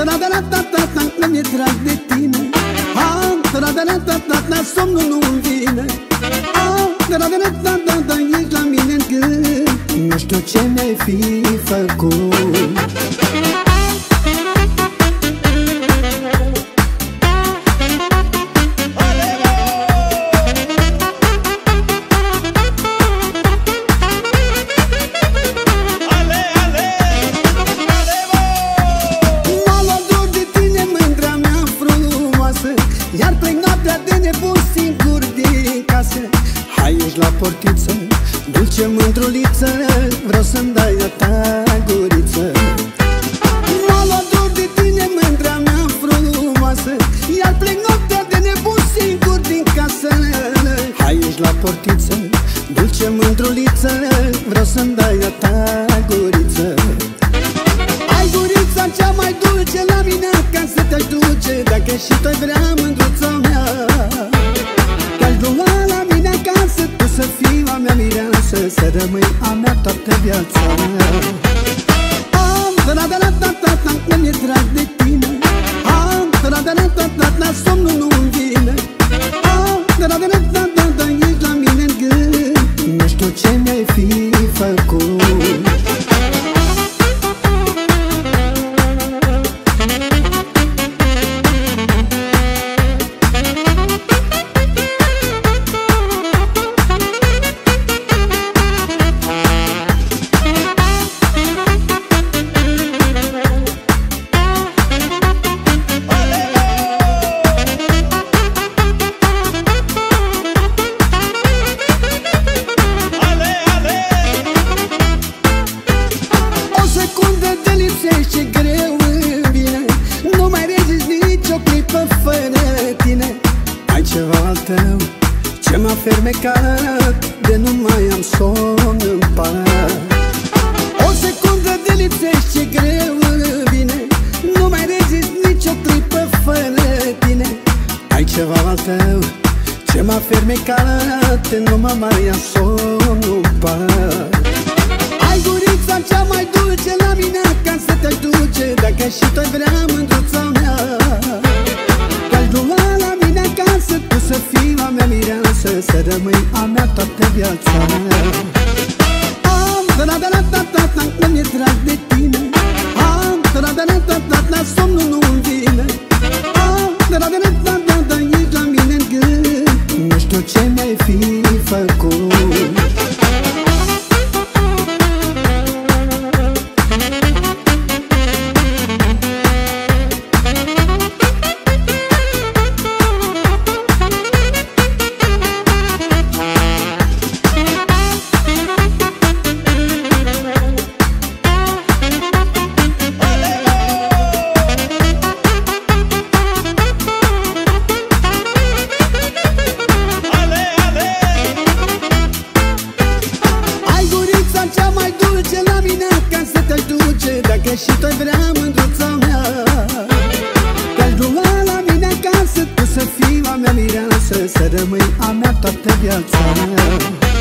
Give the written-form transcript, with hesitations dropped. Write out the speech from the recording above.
tra-da-da-da-da-da, nu mi-e drag de tine. Tra-da-da-da-da-da, somnul nu-mi vine. Tra-da-da-da-da-da, ești la mine în gând. Nu știu ce mi-ai fi făcut. Iar plec noaptea de nebun singur din casă. Hai, ești la portiță, dulce mândruliță, vreau să-mi dai a ta guriță. M-a luat dor de tine, mândrea mea frumoasă. Iar plec noaptea de nebun singur din casă. Hai, ești la portiță, dulce mândruliță, vreau să-mi dai a ta guriță. Ai gurița cea mai dulce la mine acasă te-aș duce, dacă și tu-ai vrea, mândruța mea. Te-aș lua la mine acasă, tu să fii a mea mireasă, să rămâi a mea toată viața mea. Da-da-da-da-da-da, nu mi-e drag de tine. Da-da-da-da-da-da, somnul nu-mi vine. Da-da-da-da-da-da, ești la mine în gând. Nu știu ce mi-ai fi făcut. Ce greu îmi vine, nu mai rezist nici o clipă fără tine. Ai ceva al tău ce m-a fermecat, de nu mai am somn în pat. O secundă de lipsești, ce greu îmi vine, nu mai rezist nici o clipă fără tine. Ai ceva al tău ce m-a fermecat, de nu mă mai am somn în pat. Ai gurița cea mai dulce la mine acasă te-aș duce, dacă și tu-ai vrea, mândruța mea. Te-aș lua la mine acasă, tu să fii a mea mireasă, să rămâi a mea toată viața mea. Da-da-da-da-da-da, nu mi-e drag de tine. Da-da-da-da-da-da, somnul nu-mi vine. Da-da-da-da-da-da, ești la mine în gând. Nu știu ce mi-ai fi făcut. Cea mai dulce la mine acasă te-aș duce, dacă și tu-ai vrea, mândruța mea. Te-aș lua la mine acasă, tu să fii a mea mireasă, să rămâi a mea toată viața mea.